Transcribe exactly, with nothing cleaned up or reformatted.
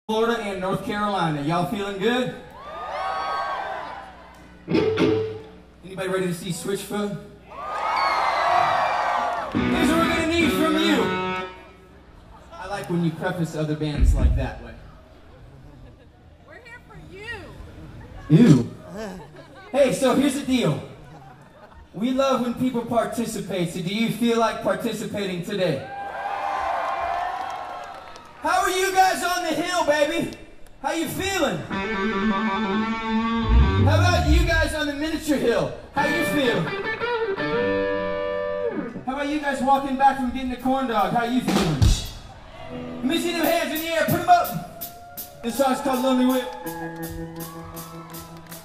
Florida and North Carolina. Y'all feeling good? Anybody ready to see Switchfoot? Here's what we're gonna need from you. I like when you preface other bands like that way. We're here for you. Ew. Hey, so here's the deal. We love when people participate, so do you feel like participating today? How are you guys on the hill, baby? How you feeling? How about you guys on the miniature hill? How you feeling? How about you guys walking back from getting the corn dog? How you feeling? Let me see them hands in the air. Put them up. This song's called Lonely Whip.